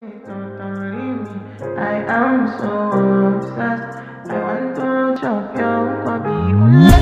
I am so obsessed. I want to chop your kwabi.